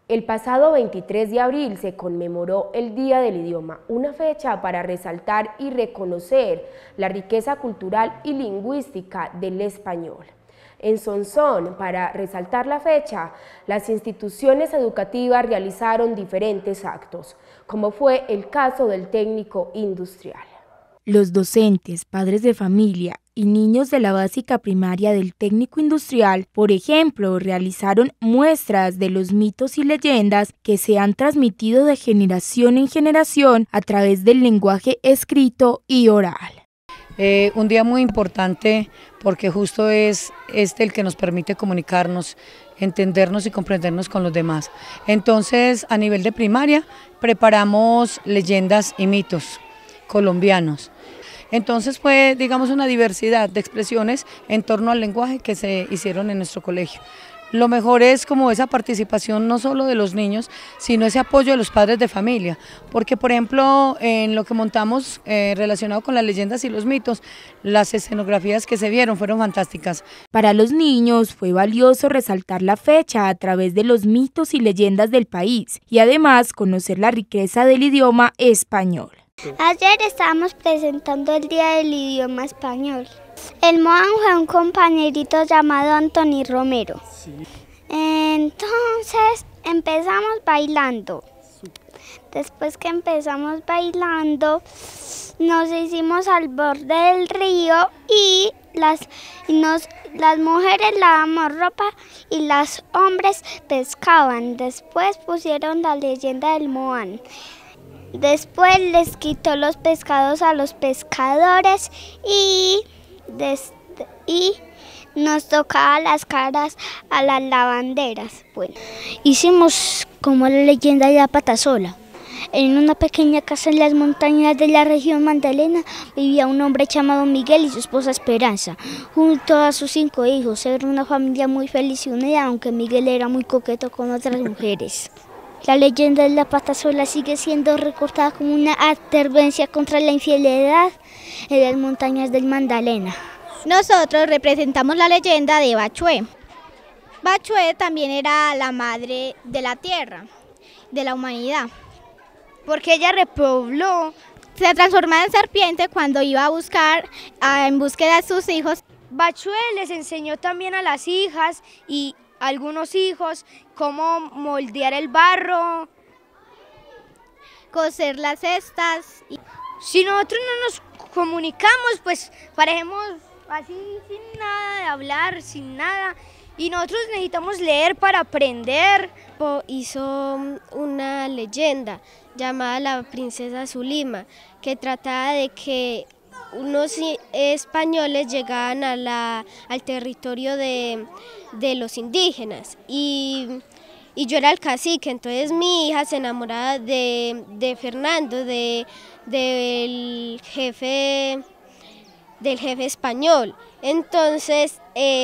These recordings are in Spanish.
El pasado 23 de abril se conmemoró el Día del Idioma, una fecha para resaltar y reconocer la riqueza cultural y lingüística del español. En Sonsón, para resaltar la fecha, las instituciones educativas realizaron diferentes actos, como fue el caso del técnico industrial. Los docentes, padres de familia y niños de la básica primaria del técnico industrial, por ejemplo, realizaron muestras de los mitos y leyendas que se han transmitido de generación en generación a través del lenguaje escrito y oral. Un día muy importante porque justo es el que nos permite comunicarnos, entendernos y comprendernos con los demás. Entonces, a nivel de primaria, preparamos leyendas y mitos colombianos. Entonces fue, digamos, una diversidad de expresiones en torno al lenguaje que se hicieron en nuestro colegio. Lo mejor es como esa participación no solo de los niños, sino ese apoyo de los padres de familia, porque por ejemplo en lo que montamos relacionado con las leyendas y los mitos, las escenografías que se vieron fueron fantásticas. Para los niños fue valioso resaltar la fecha a través de los mitos y leyendas del país y además conocer la riqueza del idioma español. Ayer estábamos presentando el Día del Idioma Español. El Moan fue un compañerito llamado Anthony Romero. Sí. Entonces empezamos bailando. Después que empezamos bailando, nos hicimos al borde del río y las mujeres lavamos ropa y los hombres pescaban. Después pusieron la leyenda del Moan. Después les quitó los pescados a los pescadores y nos tocaba las caras a las lavanderas. Bueno, hicimos como la leyenda de la pata sola. En una pequeña casa en las montañas de la región Magdalena vivía un hombre llamado Miguel y su esposa Esperanza, junto a sus 5 hijos. Era una familia muy feliz y unida, aunque Miguel era muy coqueto con otras mujeres. La leyenda de la pata sola sigue siendo recordada como una advertencia contra la infidelidad en las montañas del Magdalena. Nosotros representamos la leyenda de Bachué. Bachué también era la madre de la tierra, de la humanidad, porque ella repobló, se transformó en serpiente cuando iba a buscar, en búsqueda de sus hijos. Bachué les enseñó también a las hijas y algunos hijos cómo moldear el barro, coser las cestas. Si nosotros no nos comunicamos, pues parecemos así sin nada de hablar, sin nada, y nosotros necesitamos leer para aprender. Hizo una leyenda llamada La Princesa Zulima, que trataba de que unos españoles llegaban al territorio de los indígenas y yo era el cacique, entonces mi hija se enamoraba de Fernando, del jefe español. Entonces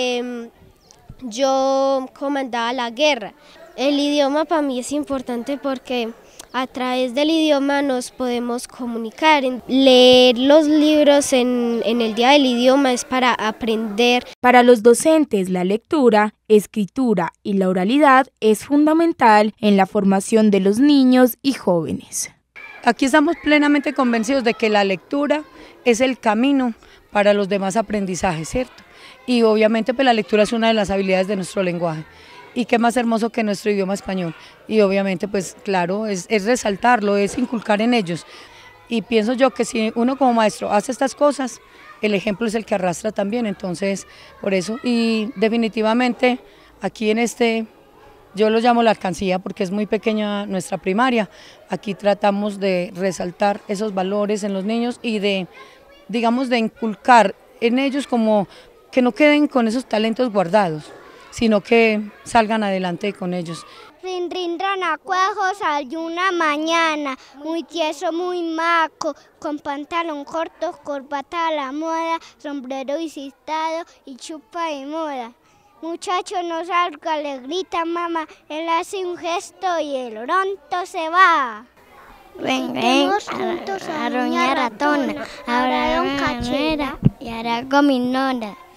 yo comandaba la guerra. El idioma para mí es importante porque a través del idioma nos podemos comunicar. Leer los libros en el Día del Idioma es para aprender. Para los docentes, la lectura, escritura y la oralidad es fundamental en la formación de los niños y jóvenes. Aquí estamos plenamente convencidos de que la lectura es el camino para los demás aprendizajes, ¿cierto? Y obviamente pues la lectura es una de las habilidades de nuestro lenguaje. Y qué más hermoso que nuestro idioma español. Y obviamente pues claro, es resaltarlo, es inculcar en ellos. Y pienso yo que si uno como maestro hace estas cosas, el ejemplo es el que arrastra también, entonces por eso. Y definitivamente aquí yo lo llamo la alcancía porque es muy pequeña nuestra primaria. Aquí tratamos de resaltar esos valores en los niños y de inculcar en ellos como que no queden con esos talentos guardados, sino que salgan adelante con ellos. Rin, rin, ranacuajo salió una mañana, muy tieso, muy maco, con pantalón corto, corbata a la moda, sombrero visitado y chupa de moda. Muchacho, no salga, le grita mamá, él hace un gesto y el oronto se va. Venga, juntos a doña ratona, ahora don cachera y ahora gominona.